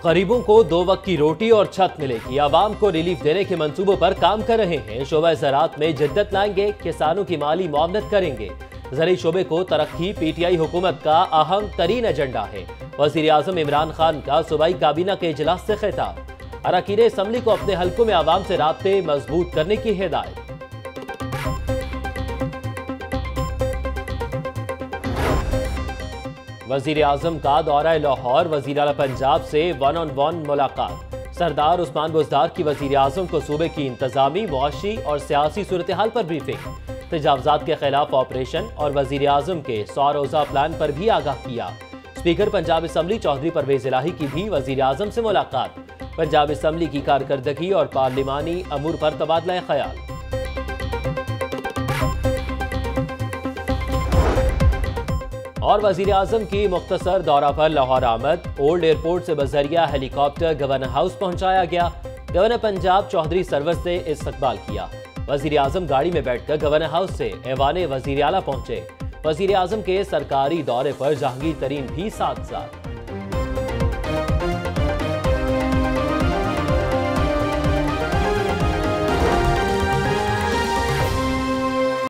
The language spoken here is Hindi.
गरीबों को 2 वक्त की रोटी और छत मिलेगी। आवाम को रिलीफ देने के मंसूबों पर काम कर रहे हैं। शोबा ज़राअत में जिद्दत लाएंगे, किसानों की माली मुआवनत करेंगे। ज़राई शोबे को तरक्की पीटीआई हुकूमत का अहम तरीन एजेंडा है। वज़ीर आज़म इमरान खान का सूबाई काबीना के इजलास से खिताब। अरकान असम्बली को अपने हल्कों में आवाम से राब्ते मजबूत करने की हिदायत। वज़ीर आज़म का दौरा लाहौर, वज़ीर आला पंजाब से 1-on-1 मुलाकात। सरदार उस्मान बुज़दार की वज़ीर आज़म को सूबे की इंतजामी, मुआशी और सियासी सूरत हाल पर ब्रीफिंग। तजावुज़ात के खिलाफ ऑपरेशन और वज़ीर आज़म के 100 रोज़ा प्लान पर भी आगाह किया। स्पीकर पंजाब असम्बली चौधरी परवेज़ इलाही की भी वज़ीर आज़म से मुलाकात। पंजाब असम्बली की कारकर्दगी और पार्लिमानी अमूर पर तबादला ख्याल। और वज़ीर आज़म की मुख्तसर दौरा पर लाहौर आमद। ओल्ड एयरपोर्ट से बजरिया हेलीकॉप्टर गवर्नर हाउस पहुंचाया गया। गवर्नर पंजाब चौधरी सरवर से इस्तकबाल किया। वज़ीर आज़म गाड़ी में बैठकर गवर्नर हाउस से ऐवान वज़ीर आला पहुंचे। वज़ीर आज़म के सरकारी दौरे पर जहांगीर तरीन भी साथ साथ।